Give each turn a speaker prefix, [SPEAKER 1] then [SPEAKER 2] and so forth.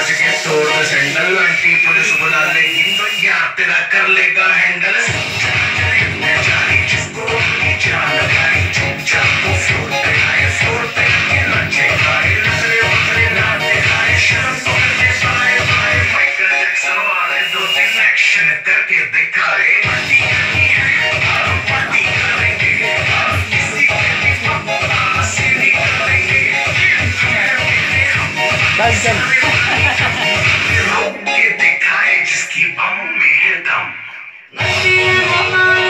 [SPEAKER 1] नाच के तोड़ दे सैंडल, आंटी पुलिस बुला लेगी तो यार तेरा कर लेगा हैंडल। जिसको जान लगाई चुपचाप वो फ्लोर पे आए, फ्लोर पे नाचे गाए, नजरे उतरे ना दिखाए, शर्म तो करके बाय बाय। माइकल जैक्सन वाले 2-3 एक्शन करके दिखाए। पार्टी करनी है पार्टी करेंगे, किसी के भी पापा से नहीं करेंगे। के दिखाए जिसकी बम में है दम।